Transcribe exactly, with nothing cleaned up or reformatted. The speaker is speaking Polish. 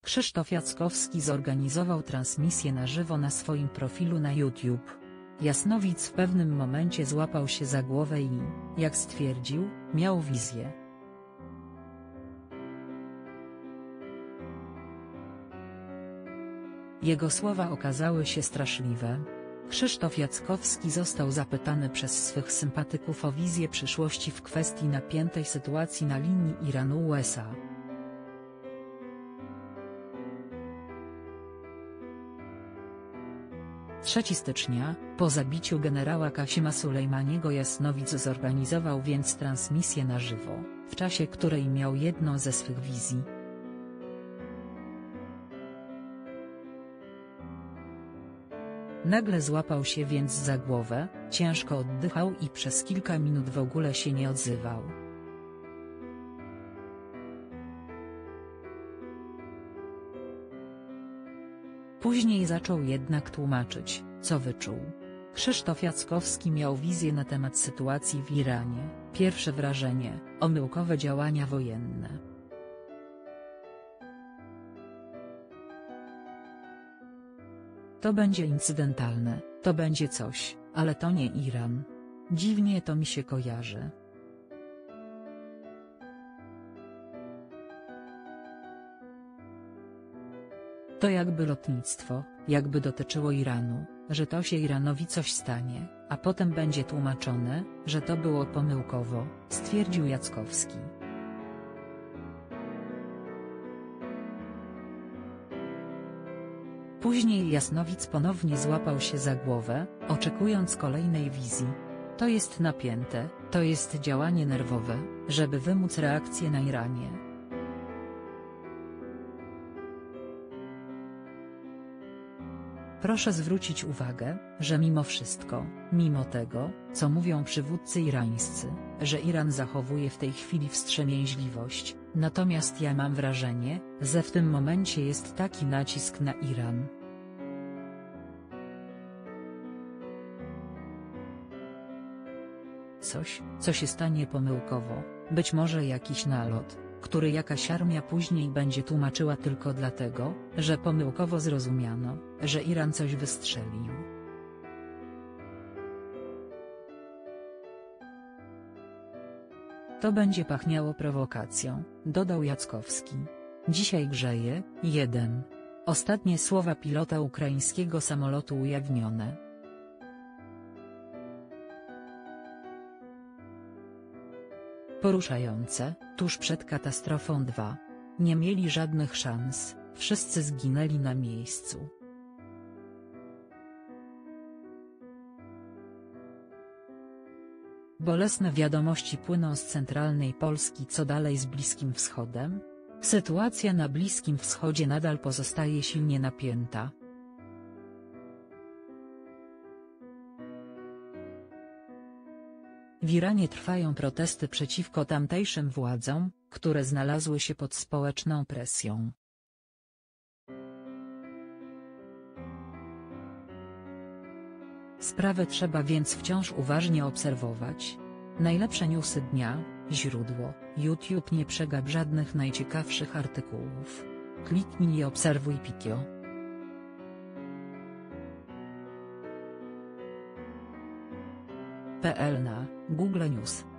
Krzysztof Jackowski zorganizował transmisję na żywo na swoim profilu na YouTube. Jasnowic w pewnym momencie złapał się za głowę i, jak stwierdził, miał wizję. Jego słowa okazały się straszliwe. Krzysztof Jackowski został zapytany przez swych sympatyków o wizję przyszłości w kwestii napiętej sytuacji na linii Iranu U S A. trzeciego stycznia, po zabiciu generała Kasima Sulejmaniego, Jasnowic zorganizował więc transmisję na żywo, w czasie której miał jedną ze swych wizji. Nagle złapał się więc za głowę, ciężko oddychał i przez kilka minut w ogóle się nie odzywał. Później zaczął jednak tłumaczyć, co wyczuł. Krzysztof Jackowski miał wizję na temat sytuacji w Iranie. Pierwsze wrażenie: omyłkowe działania wojenne. To będzie incydentalne, to będzie coś, ale to nie Iran. Dziwnie to mi się kojarzy. To jakby lotnictwo, jakby dotyczyło Iranu, że to się Iranowi coś stanie, a potem będzie tłumaczone, że to było pomyłkowo, stwierdził Jackowski. Później Jasnowic ponownie złapał się za głowę, oczekując kolejnej wizji. To jest napięte, to jest działanie nerwowe, żeby wymóc reakcję na Iranie. Proszę zwrócić uwagę, że mimo wszystko, mimo tego, co mówią przywódcy irańscy, że Iran zachowuje w tej chwili wstrzemięźliwość, natomiast ja mam wrażenie, że w tym momencie jest taki nacisk na Iran. Coś, co się stanie pomyłkowo, być może jakiś nalot, który jakaś armia później będzie tłumaczyła tylko dlatego, że pomyłkowo zrozumiano, że Iran coś wystrzelił. To będzie pachniało prowokacją, dodał Jackowski. Dzisiaj grzeje. jeden. Ostatnie słowa pilota ukraińskiego samolotu ujawnione. Poruszające, tuż przed katastrofą dwa. Nie mieli żadnych szans, wszyscy zginęli na miejscu. Bolesne wiadomości płyną z centralnej Polski. Co dalej z Bliskim Wschodem? Sytuacja na Bliskim Wschodzie nadal pozostaje silnie napięta. W Iranie trwają protesty przeciwko tamtejszym władzom, które znalazły się pod społeczną presją. Sprawę trzeba więc wciąż uważnie obserwować. Najlepsze newsy dnia, źródło: YouTube. Nie przegap żadnych najciekawszych artykułów. Kliknij i obserwuj Pikio. kropka pe el na Google News.